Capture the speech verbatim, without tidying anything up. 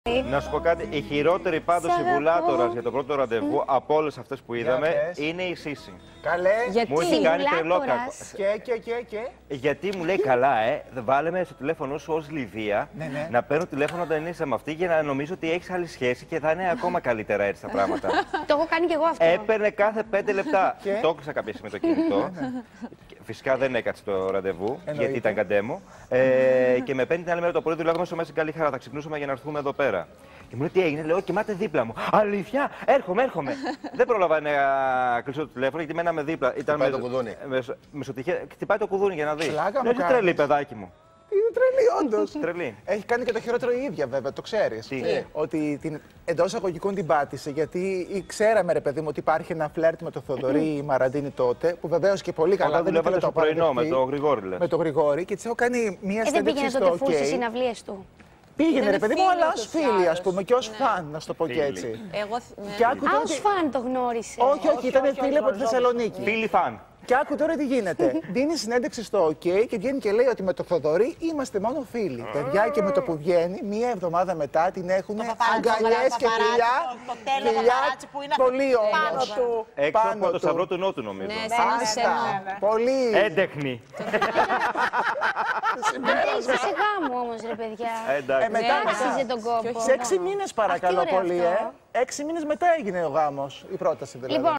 Να σου πω κάτι, η χειρότερη πάντως συμβουλάτορας για το πρώτο ραντεβού από όλες αυτές που είδαμε είναι η Σύση. Καλέ, γιατί? Μου έχει κάνει τρελό κακό. Και, και, και, και. Γιατί μου λέει καλά, ε, βάλε με στο τηλέφωνο σου ως Λιβύα ναι, ναι. να παίρνω τηλέφωνο όταν είσαι με αυτή για να νομίζω ότι έχεις άλλη σχέση και θα είναι ακόμα καλύτερα έτσι τα πράγματα. Το έχω κάνει κι εγώ αυτό. Έπαιρνε κάθε πέντε λεπτά. Το έκλεισα κάποια στιγμή το κινητό. Φυσικά δεν έκατσε το ραντεβού, εννοείται. Γιατί ήταν καντέμο. Ε, και με παίρνει την άλλη μέρα το πρωί, δουλεύαμε στο Μέσα Καλή Χαρά. Θα ξυπνούσαμε για να έρθουμε εδώ πέρα. Και μου λέει τι έγινε, λέω κοιμάται δίπλα μου. Αλήθεια, έρχομαι, έρχομαι. Δεν πρόλαβα να κλείσω το τηλέφωνο γιατί μέναμε δίπλα. Ήταν χτυπάει το κουδούνι. Μεσοτυχία. Χτυπάει το κουδούνι για να δει. Πλάκα μου κάνεις. Τρελή, παιδάκι μου. Είναι τρελή, όντως. Τρελή. Έχει κάνει και το χειρότερο η ίδια, βέβαια, το ξέρεις. Τι? Ε, ότι την εντός αγωγικών την πάτησε. Γιατί ξέραμε, ρε παιδί μου, ότι υπάρχει ένα φλερτ με τον Θοδωρή η Μαραντίνη τότε. Που βεβαίως και πολύ καλά δεν ήθελε το πρωινό με τον Γρηγόρη. Με τον Γρηγόρη και της έχω κάνει μία ε, συνέντευξη στο OK. Δεν πήγαινε τότε φουλ στις συναυλίες του. Πήγαινε, ρε παιδί μου, αλλά ως φίλη, ας πούμε, και ως φαν, να σου το πω και έτσι. Εγώ. Α, ως φαν το γνώρισε. Όχι, όχι, ήταν φίλη από τη Θεσσαλονίκη. Φίλη φαν. Και άκου τώρα τι γίνεται. Δίνει συνέντευξη στο OK και βγαίνει και λέει ότι με το Θοδωρή είμαστε μόνο φίλοι. Παιδιά, και με το που βγαίνει, μία εβδομάδα μετά την έχουν αγκαλιές και φιλιά. Φιλιά πολύ όμως. Έξω από το Σταυρό του Νότου, νομίζω. Άστα. Πολύ. Έντεχνη. Είστε σε γάμο όμως, ρε παιδιά. Εντάξει. Άξιζε τον κόπο. Σε έξι μήνες παρακαλώ πολύ, ε. Έξι μήνες μετά έγινε ο γάμος, η πρόταση δηλαδή.